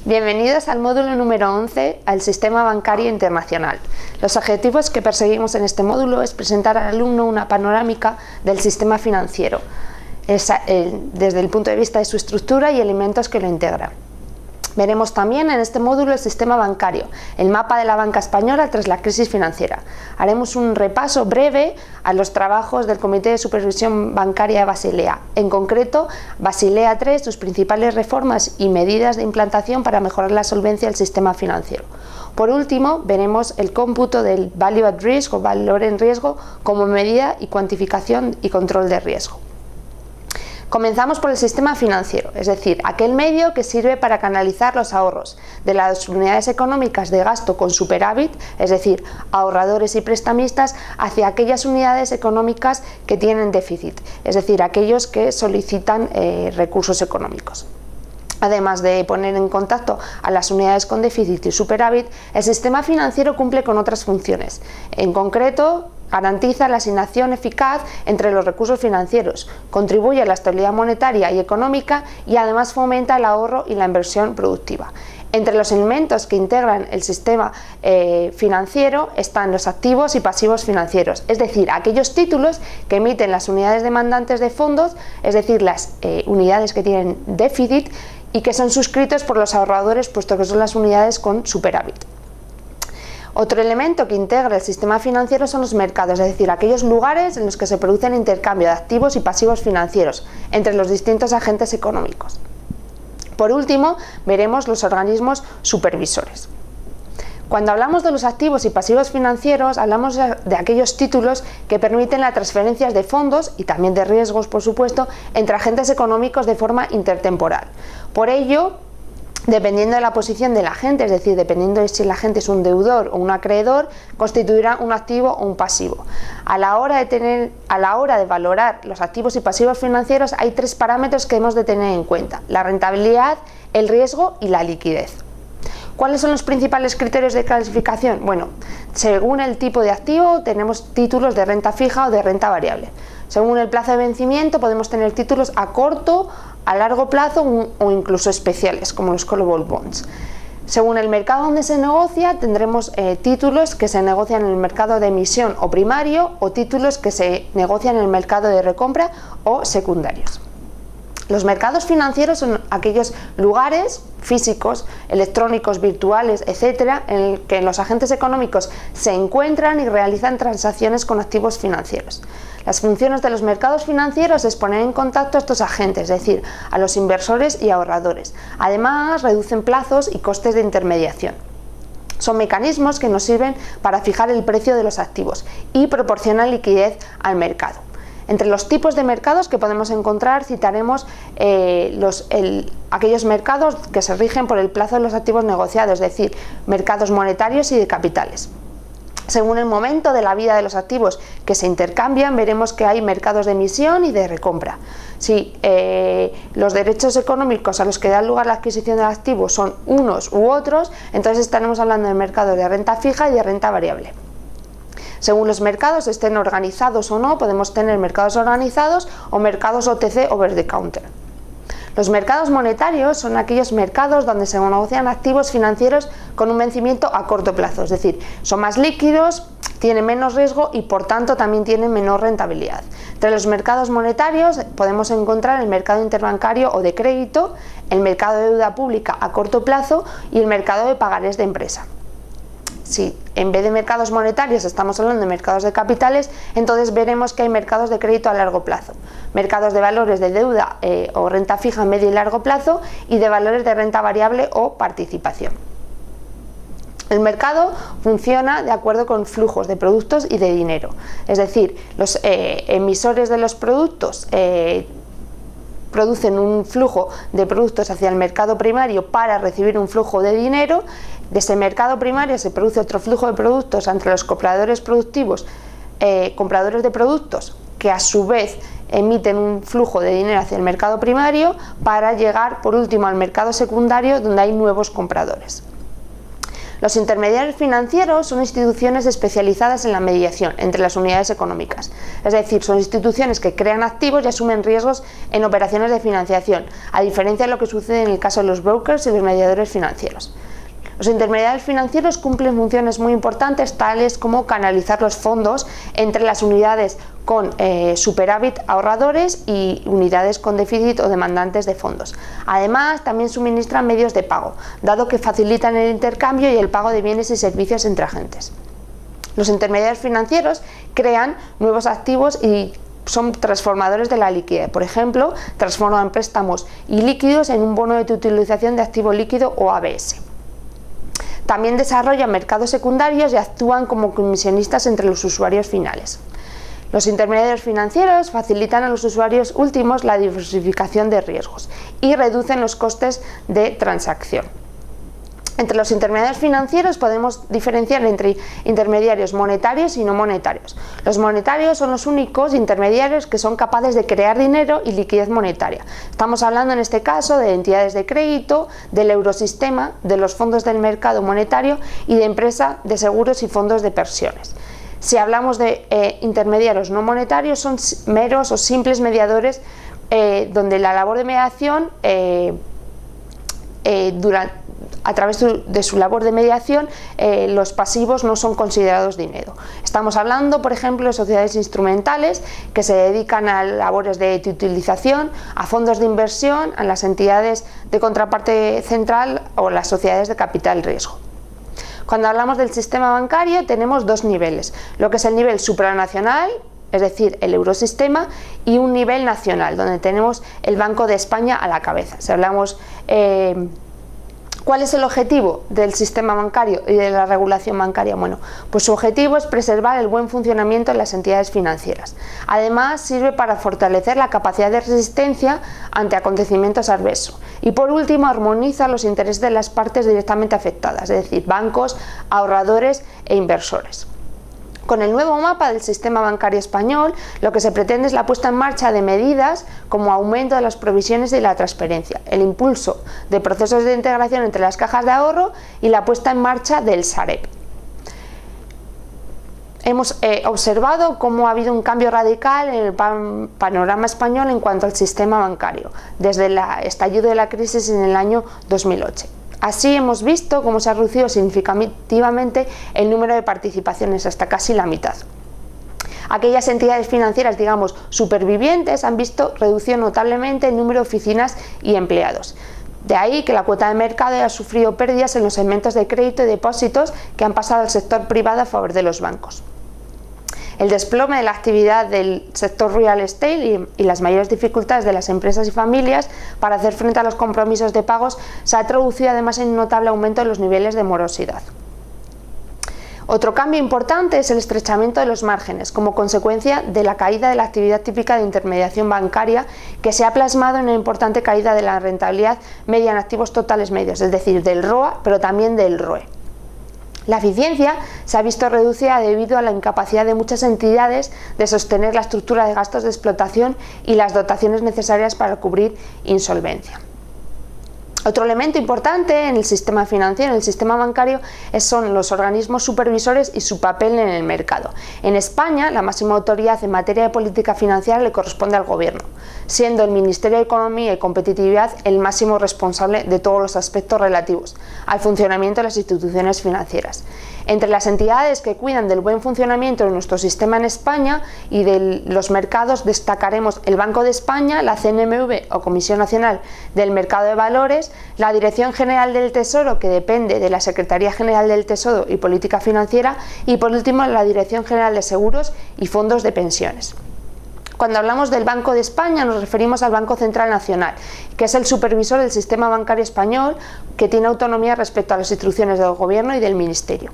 Bienvenidos al módulo número 11, al Sistema Bancario Internacional. Los objetivos que perseguimos en este módulo es presentar al alumno una panorámica del sistema financiero, desde el punto de vista de su estructura y elementos que lo integran. Veremos también en este módulo el sistema bancario, el mapa de la banca española tras la crisis financiera. Haremos un repaso breve a los trabajos del Comité de Supervisión Bancaria de Basilea, en concreto Basilea III, sus principales reformas y medidas de implantación para mejorar la solvencia del sistema financiero. Por último, veremos el cómputo del Value at Risk o valor en riesgo como medida y cuantificación y control de riesgo. Comenzamos por el sistema financiero, es decir, aquel medio que sirve para canalizar los ahorros de las unidades económicas de gasto con superávit, es decir, ahorradores y prestamistas, hacia aquellas unidades económicas que tienen déficit, es decir, aquellos que solicitan recursos económicos. Además de poner en contacto a las unidades con déficit y superávit, el sistema financiero cumple con otras funciones. En concreto, garantiza la asignación eficaz entre los recursos financieros, contribuye a la estabilidad monetaria y económica y además fomenta el ahorro y la inversión productiva. Entre los elementos que integran el sistema financiero están los activos y pasivos financieros, es decir, aquellos títulos que emiten las unidades demandantes de fondos, es decir, las unidades que tienen déficit y que son suscritos por los ahorradores, puesto que son las unidades con superávit. Otro elemento que integra el sistema financiero son los mercados, es decir, aquellos lugares en los que se produce el intercambio de activos y pasivos financieros entre los distintos agentes económicos. Por último, veremos los organismos supervisores. Cuando hablamos de los activos y pasivos financieros, hablamos de aquellos títulos que permiten las transferencias de fondos y también de riesgos, por supuesto, entre agentes económicos de forma intertemporal. Por ello, dependiendo de la posición del agente, es decir, dependiendo de si el agente es un deudor o un acreedor, constituirá un activo o un pasivo. A la hora de valorar los activos y pasivos financieros hay tres parámetros que hemos de tener en cuenta: la rentabilidad, el riesgo y la liquidez. ¿Cuáles son los principales criterios de clasificación? Bueno, según el tipo de activo tenemos títulos de renta fija o de renta variable. Según el plazo de vencimiento podemos tener títulos a corto, a largo plazo o incluso especiales, como los callable bonds. Según el mercado donde se negocia, tendremos títulos que se negocian en el mercado de emisión o primario, o títulos que se negocian en el mercado de recompra o secundarios. Los mercados financieros son aquellos lugares físicos, electrónicos, virtuales, etcétera, en el que los agentes económicos se encuentran y realizan transacciones con activos financieros. Las funciones de los mercados financieros es poner en contacto a estos agentes, es decir, a los inversores y ahorradores. Además, reducen plazos y costes de intermediación. Son mecanismos que nos sirven para fijar el precio de los activos y proporcionan liquidez al mercado. Entre los tipos de mercados que podemos encontrar citaremos aquellos mercados que se rigen por el plazo de los activos negociados, es decir, mercados monetarios y de capitales. Según el momento de la vida de los activos que se intercambian, veremos que hay mercados de emisión y de recompra. Si los derechos económicos a los que da lugar la adquisición del activo son unos u otros, entonces estaremos hablando de mercados de renta fija y de renta variable. Según los mercados estén organizados o no, podemos tener mercados organizados o mercados OTC, over the counter. Los mercados monetarios son aquellos mercados donde se negocian activos financieros con un vencimiento a corto plazo, es decir, son más líquidos, tienen menos riesgo y por tanto también tienen menor rentabilidad. Entre los mercados monetarios podemos encontrar el mercado interbancario o de crédito, el mercado de deuda pública a corto plazo y el mercado de pagarés de empresa. Si en vez de mercados monetarios estamos hablando de mercados de capitales, entonces veremos que hay mercados de crédito a largo plazo, mercados de valores de deuda o renta fija a medio y largo plazo y de valores de renta variable o participación. El mercado funciona de acuerdo con flujos de productos y de dinero, es decir, los emisores de los productos producen un flujo de productos hacia el mercado primario para recibir un flujo de dinero. De ese mercado primario se produce otro flujo de productos entre los compradores productivos, compradores de productos, que a su vez emiten un flujo de dinero hacia el mercado primario para llegar por último al mercado secundario, donde hay nuevos compradores. Los intermediarios financieros son instituciones especializadas en la mediación entre las unidades económicas, es decir, son instituciones que crean activos y asumen riesgos en operaciones de financiación, a diferencia de lo que sucede en el caso de los brokers y los mediadores financieros. Los intermediarios financieros cumplen funciones muy importantes, tales como canalizar los fondos entre las unidades con superávit ahorradores y unidades con déficit o demandantes de fondos. Además, también suministran medios de pago, dado que facilitan el intercambio y el pago de bienes y servicios entre agentes. Los intermediarios financieros crean nuevos activos y son transformadores de la liquidez. Por ejemplo, transforman préstamos ilíquidos en un bono de utilización de activo líquido o ABS. También desarrollan mercados secundarios y actúan como comisionistas entre los usuarios finales. Los intermediarios financieros facilitan a los usuarios últimos la diversificación de riesgos y reducen los costes de transacción. Entre los intermediarios financieros podemos diferenciar entre intermediarios monetarios y no monetarios. Los monetarios son los únicos intermediarios que son capaces de crear dinero y liquidez monetaria. Estamos hablando en este caso de entidades de crédito, del eurosistema, de los fondos del mercado monetario y de empresas de seguros y fondos de pensiones. Si hablamos de intermediarios no monetarios, son meros o simples mediadores donde la labor de mediación a través de su labor de mediación, los pasivos no son considerados dinero. Estamos hablando, por ejemplo, de sociedades instrumentales que se dedican a labores de utilización, a fondos de inversión, a las entidades de contraparte central o las sociedades de capital riesgo. Cuando hablamos del sistema bancario tenemos dos niveles, lo que es el nivel supranacional, es decir, el eurosistema, y un nivel nacional, donde tenemos el Banco de España a la cabeza. Si hablamos ¿cuál es el objetivo del sistema bancario y de la regulación bancaria? Bueno, pues su objetivo es preservar el buen funcionamiento de las entidades financieras. Además, sirve para fortalecer la capacidad de resistencia ante acontecimientos adversos. Y por último, armoniza los intereses de las partes directamente afectadas, es decir, bancos, ahorradores e inversores. Con el nuevo mapa del sistema bancario español, lo que se pretende es la puesta en marcha de medidas como aumento de las provisiones y la transparencia, el impulso de procesos de integración entre las cajas de ahorro y la puesta en marcha del Sareb. Hemos observado cómo ha habido un cambio radical en el panorama español en cuanto al sistema bancario, desde el estallido de la crisis en el año 2008. Así hemos visto cómo se ha reducido significativamente el número de participaciones hasta casi la mitad. Aquellas entidades financieras, digamos, supervivientes han visto reducido notablemente el número de oficinas y empleados. De ahí que la cuota de mercado haya sufrido pérdidas en los segmentos de crédito y depósitos que han pasado al sector privado a favor de los bancos. El desplome de la actividad del sector real estate y las mayores dificultades de las empresas y familias para hacer frente a los compromisos de pagos se ha traducido además en un notable aumento de los niveles de morosidad. Otro cambio importante es el estrechamiento de los márgenes como consecuencia de la caída de la actividad típica de intermediación bancaria, que se ha plasmado en una importante caída de la rentabilidad media en activos totales medios, es decir, del ROA, pero también del ROE. La eficiencia se ha visto reducida debido a la incapacidad de muchas entidades de sostener la estructura de gastos de explotación y las dotaciones necesarias para cubrir insolvencia. Otro elemento importante en el sistema financiero, en el sistema bancario, son los organismos supervisores y su papel en el mercado. En España, la máxima autoridad en materia de política financiera le corresponde al Gobierno, siendo el Ministerio de Economía y Competitividad el máximo responsable de todos los aspectos relativos al funcionamiento de las instituciones financieras. Entre las entidades que cuidan del buen funcionamiento de nuestro sistema en España y de los mercados destacaremos el Banco de España, la CNMV o Comisión Nacional del Mercado de Valores, la Dirección General del Tesoro, que depende de la Secretaría General del Tesoro y Política Financiera, y por último la Dirección General de Seguros y Fondos de Pensiones. Cuando hablamos del Banco de España nos referimos al Banco Central Nacional, que es el supervisor del sistema bancario español, que tiene autonomía respecto a las instrucciones del Gobierno y del Ministerio.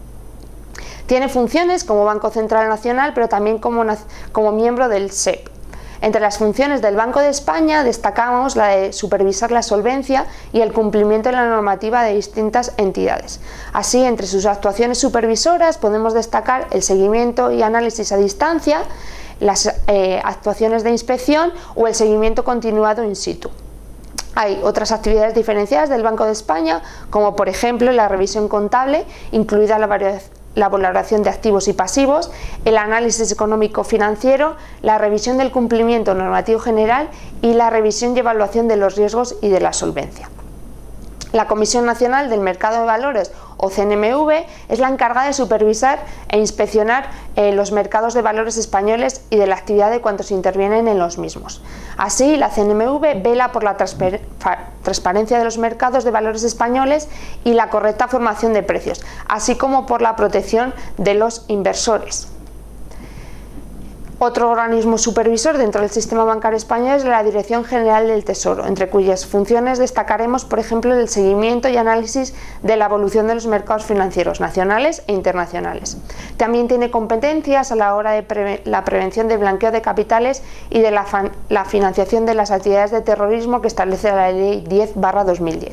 Tiene funciones como Banco Central Nacional, pero también como miembro del SEP. Entre las funciones del Banco de España destacamos la de supervisar la solvencia y el cumplimiento de la normativa de distintas entidades. Así, entre sus actuaciones supervisoras podemos destacar el seguimiento y análisis a distancia, las actuaciones de inspección o el seguimiento continuado in situ. Hay otras actividades diferenciadas del Banco de España, como por ejemplo la revisión contable, incluida la valoración de activos y pasivos, el análisis económico-financiero, la revisión del cumplimiento normativo general y la revisión y evaluación de los riesgos y de la solvencia. La Comisión Nacional del Mercado de Valores, o CNMV, es la encargada de supervisar e inspeccionar los mercados de valores españoles y de la actividad de cuantos intervienen en los mismos. Así, la CNMV vela por la transparencia de los mercados de valores españoles y la correcta formación de precios, así como por la protección de los inversores. Otro organismo supervisor dentro del sistema bancario español es la Dirección General del Tesoro, entre cuyas funciones destacaremos, por ejemplo, el seguimiento y análisis de la evolución de los mercados financieros nacionales e internacionales. También tiene competencias a la hora de la prevención de blanqueo de capitales y de la financiación de las actividades de terrorismo que establece la Ley 10/2010.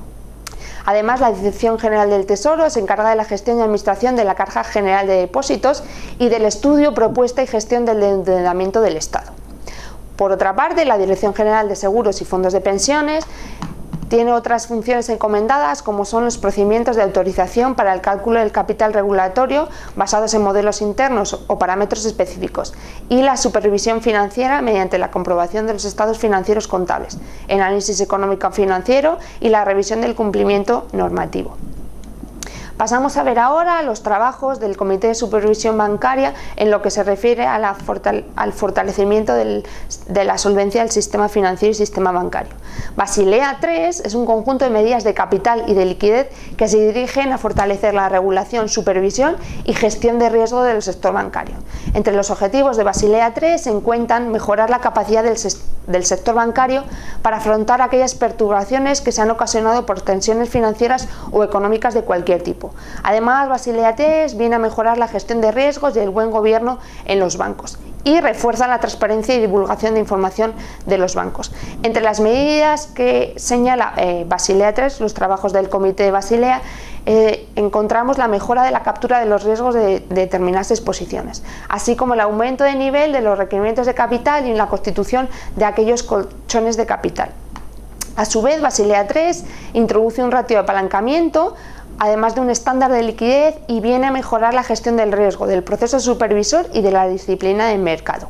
Además, la Dirección General del Tesoro se encarga de la gestión y administración de la Caja General de Depósitos y del estudio, propuesta y gestión del endeudamiento del Estado. Por otra parte, la Dirección General de Seguros y Fondos de Pensiones tiene otras funciones encomendadas, como son los procedimientos de autorización para el cálculo del capital regulatorio basados en modelos internos o parámetros específicos, y la supervisión financiera mediante la comprobación de los estados financieros contables, el análisis económico financiero y la revisión del cumplimiento normativo. Pasamos a ver ahora los trabajos del Comité de Supervisión Bancaria en lo que se refiere a al fortalecimiento de la solvencia del sistema financiero y sistema bancario. Basilea III es un conjunto de medidas de capital y de liquidez que se dirigen a fortalecer la regulación, supervisión y gestión de riesgo del sector bancario. Entre los objetivos de Basilea III se encuentran mejorar la capacidad del sector bancario para afrontar aquellas perturbaciones que se han ocasionado por tensiones financieras o económicas de cualquier tipo. Además, Basilea III viene a mejorar la gestión de riesgos y el buen gobierno en los bancos y refuerza la transparencia y divulgación de información de los bancos. Entre las medidas que señala Basilea III, los trabajos del Comité de Basilea, encontramos la mejora de la captura de los riesgos de determinadas exposiciones, así como el aumento de nivel de los requerimientos de capital y la constitución de aquellos colchones de capital. A su vez, Basilea III introduce un ratio de apalancamiento, además de un estándar de liquidez, y viene a mejorar la gestión del riesgo, del proceso supervisor y de la disciplina del mercado.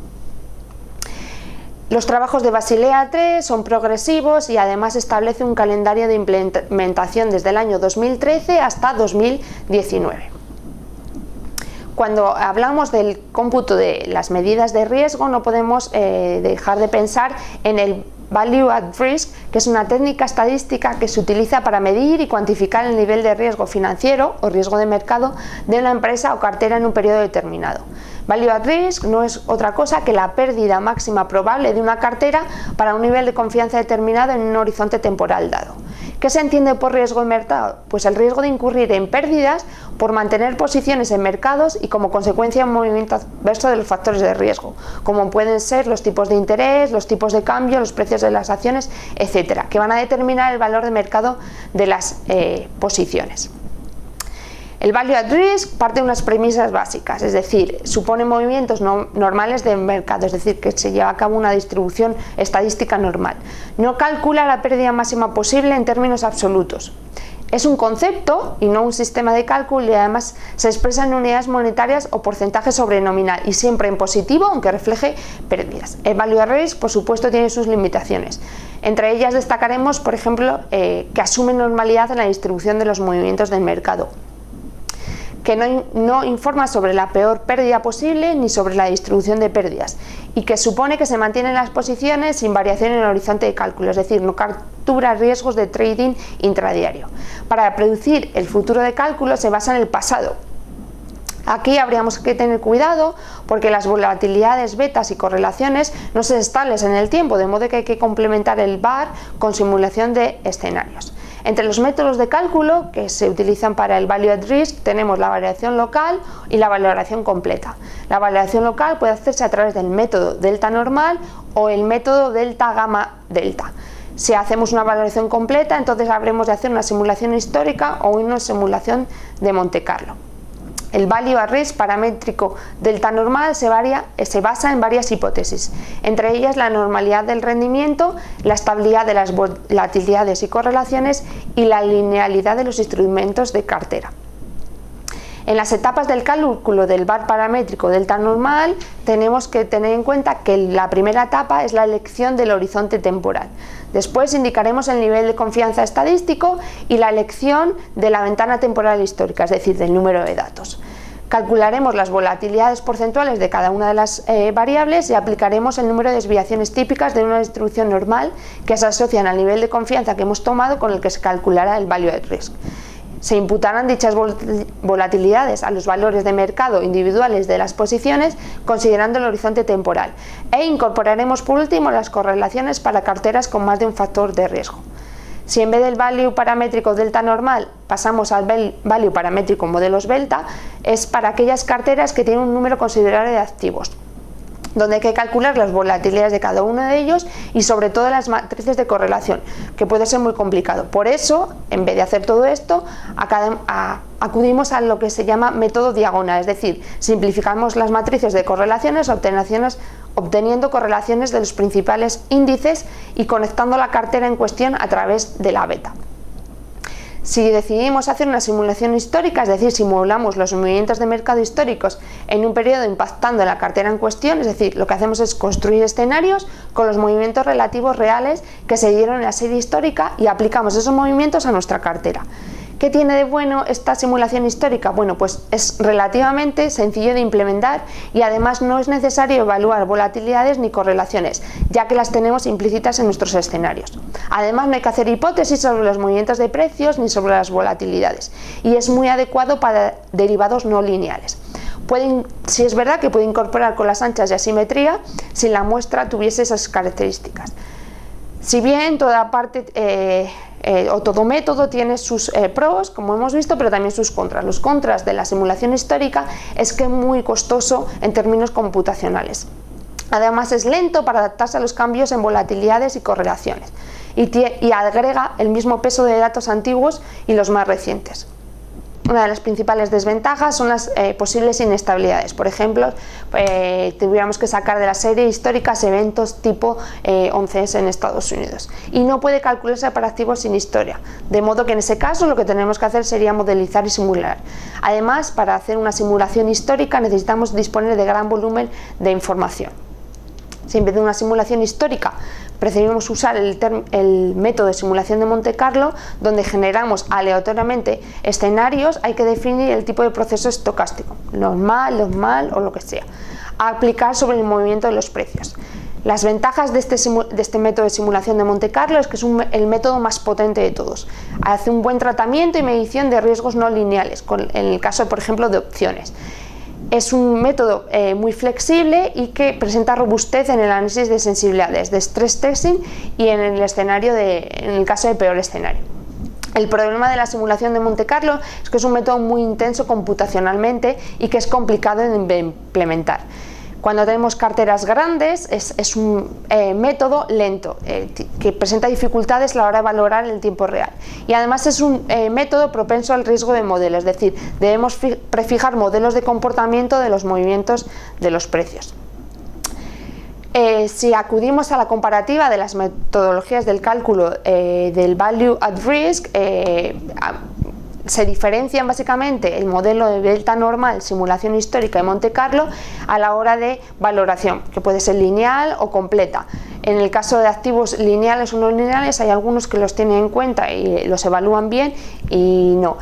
Los trabajos de Basilea III son progresivos y además establece un calendario de implementación desde el año 2013 hasta 2019. Cuando hablamos del cómputo de las medidas de riesgo, no podemos dejar de pensar en el Value at Risk, que es una técnica estadística que se utiliza para medir y cuantificar el nivel de riesgo financiero o riesgo de mercado de una empresa o cartera en un periodo determinado. Value at Risk no es otra cosa que la pérdida máxima probable de una cartera para un nivel de confianza determinado en un horizonte temporal dado. ¿Qué se entiende por riesgo de mercado? Pues el riesgo de incurrir en pérdidas por mantener posiciones en mercados y como consecuencia un movimiento adverso de los factores de riesgo, como pueden ser los tipos de interés, los tipos de cambio, los precios de las acciones, etcétera, que van a determinar el valor de mercado de las posiciones. El Value at Risk parte de unas premisas básicas, es decir, supone movimientos normales del mercado, es decir, que se lleva a cabo una distribución estadística normal. No calcula la pérdida máxima posible en términos absolutos. Es un concepto y no un sistema de cálculo, y además se expresa en unidades monetarias o porcentaje sobre nominal y siempre en positivo, aunque refleje pérdidas. El Value at Risk, por supuesto, tiene sus limitaciones. Entre ellas destacaremos, por ejemplo, que asume normalidad en la distribución de los movimientos del mercado, que no informa sobre la peor pérdida posible ni sobre la distribución de pérdidas, y que supone que se mantienen las posiciones sin variación en el horizonte de cálculo, es decir, no captura riesgos de trading intradiario. Para predecir el futuro de cálculo se basa en el pasado. Aquí habríamos que tener cuidado porque las volatilidades betas y correlaciones no se establecen en el tiempo, de modo que hay que complementar el VAR con simulación de escenarios. Entre los métodos de cálculo que se utilizan para el Value at Risk tenemos la variación local y la valoración completa. La valoración local puede hacerse a través del método delta normal o el método delta gamma delta. Si hacemos una valoración completa, entonces habremos de hacer una simulación histórica o una simulación de Monte Carlo. El value at risk paramétrico delta normal se basa en varias hipótesis, entre ellas la normalidad del rendimiento, la estabilidad de las volatilidades y correlaciones y la linealidad de los instrumentos de cartera. En las etapas del cálculo del VAR paramétrico delta normal tenemos que tener en cuenta que la primera etapa es la elección del horizonte temporal. Después indicaremos el nivel de confianza estadístico y la elección de la ventana temporal histórica, es decir, del número de datos. Calcularemos las volatilidades porcentuales de cada una de las variables y aplicaremos el número de desviaciones típicas de una distribución normal que se asocian al nivel de confianza que hemos tomado con el que se calculará el value at risk. Se imputarán dichas volatilidades a los valores de mercado individuales de las posiciones considerando el horizonte temporal e incorporaremos por último las correlaciones para carteras con más de un factor de riesgo. Si en vez del value paramétrico delta normal pasamos al value paramétrico modelos delta, es para aquellas carteras que tienen un número considerable de activos, donde hay que calcular las volatilidades de cada uno de ellos y sobre todo las matrices de correlación, que puede ser muy complicado. Por eso, en vez de hacer todo esto, acudimos a lo que se llama método diagonal, es decir, simplificamos las matrices de correlaciones obteniendo correlaciones de los principales índices y conectando la cartera en cuestión a través de la beta. Si decidimos hacer una simulación histórica, es decir, simulamos los movimientos de mercado históricos en un periodo impactando en la cartera en cuestión, es decir, lo que hacemos es construir escenarios con los movimientos relativos reales que se dieron en la serie histórica y aplicamos esos movimientos a nuestra cartera. ¿Qué tiene de bueno esta simulación histórica? Bueno, pues es relativamente sencillo de implementar y además no es necesario evaluar volatilidades ni correlaciones, ya que las tenemos implícitas en nuestros escenarios. Además, no hay que hacer hipótesis sobre los movimientos de precios ni sobre las volatilidades y es muy adecuado para derivados no lineales. Sí es verdad que puede incorporar colas anchas y asimetría si la muestra tuviese esas características. Si bien todo método tiene sus pros, como hemos visto, pero también sus contras. Los contras de la simulación histórica es que es muy costoso en términos computacionales. Además es lento para adaptarse a los cambios en volatilidades y correlaciones y agrega el mismo peso de datos antiguos y los más recientes. Una de las principales desventajas son las posibles inestabilidades. Por ejemplo, tuviéramos que sacar de la serie históricas eventos tipo 11S en Estados Unidos. Y no puede calcularse para activos sin historia. De modo que en ese caso lo que tenemos que hacer sería modelizar y simular. Además, para hacer una simulación histórica necesitamos disponer de gran volumen de información. Si en vez de una simulación histórica preferimos usar el método de simulación de Monte Carlo, donde generamos aleatoriamente escenarios, hay que definir el tipo de proceso estocástico, normal o lo que sea, a aplicar sobre el movimiento de los precios. Las ventajas de este método de simulación de Monte Carlo es que es el método más potente de todos. Hace un buen tratamiento y medición de riesgos no lineales, en el caso, por ejemplo, de opciones. Es un método muy flexible y que presenta robustez en el análisis de sensibilidades, de stress testing y en el caso de peor escenario. El problema de la simulación de Monte Carlo es que es un método muy intenso computacionalmente y que es complicado de implementar. Cuando tenemos carteras grandes es un método lento que presenta dificultades a la hora de valorar el tiempo real y además es un método propenso al riesgo de modelo, es decir, debemos prefijar modelos de comportamiento de los movimientos de los precios. Si acudimos a la comparativa de las metodologías del cálculo del value at risk, se diferencian básicamente el modelo de delta normal, simulación histórica de Monte Carlo a la hora de valoración, que puede ser lineal o completa. En el caso de activos lineales o no lineales hay algunos que los tienen en cuenta y los evalúan bien y no.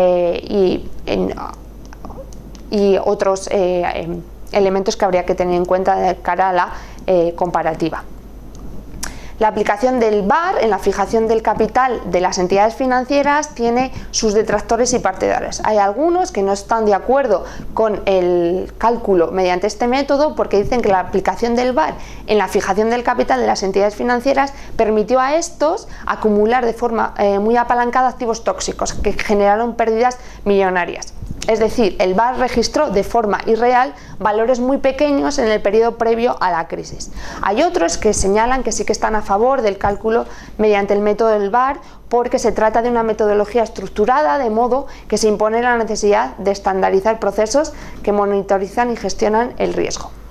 Y otros elementos que habría que tener en cuenta de cara a la comparativa. La aplicación del VAR en la fijación del capital de las entidades financieras tiene sus detractores y partidarios. Hay algunos que no están de acuerdo con el cálculo mediante este método porque dicen que la aplicación del VAR en la fijación del capital de las entidades financieras permitió a estos acumular de forma muy apalancada activos tóxicos que generaron pérdidas millonarias. Es decir, el VaR registró de forma irreal valores muy pequeños en el periodo previo a la crisis. Hay otros que señalan que sí que están a favor del cálculo mediante el método del VaR porque se trata de una metodología estructurada, de modo que se impone la necesidad de estandarizar procesos que monitorizan y gestionan el riesgo.